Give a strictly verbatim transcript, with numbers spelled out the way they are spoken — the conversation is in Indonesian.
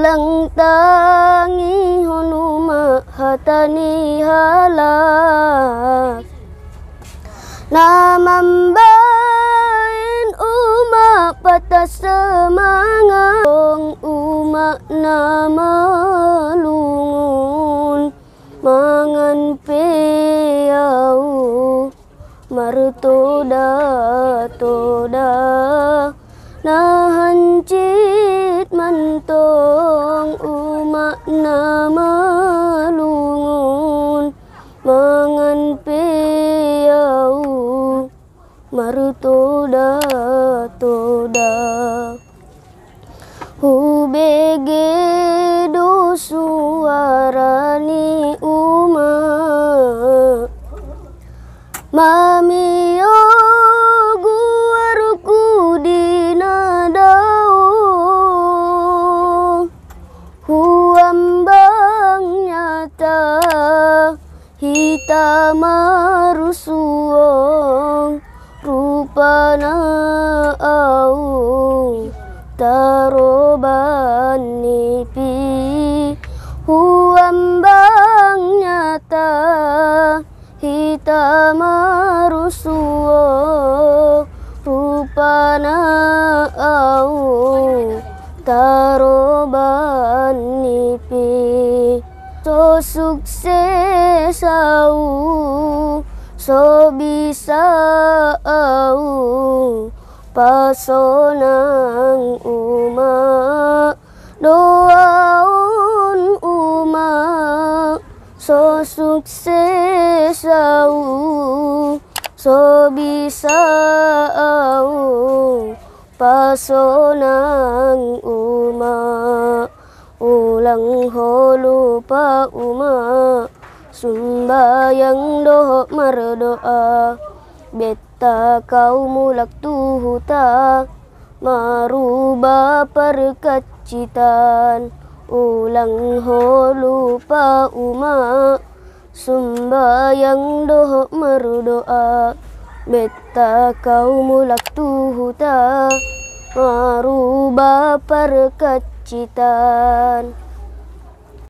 ulang tangi honuma hatani halak namambain uma patah semangat uma nama lungun mangan peyau martoda toda nahan cit mantong uma nama lungun mangan peyau martoda toda hubege do suarani uma mamiyo guarku dinadao huambang nyata hita marusuong rupana au taroban nipi huambang nyata hita marusuo rupana au taroban nipi so sukses au so bisa au pasonang uma doaun uma so sukses au so bisa au pasonang uma ulang holupa uma sumbayang doh mardoa beta kau mulak tuhuta maruba perkacitan ulang holupa uma sumbayang doh mardoa beta kau mulak tuhuta maruba perkacitan.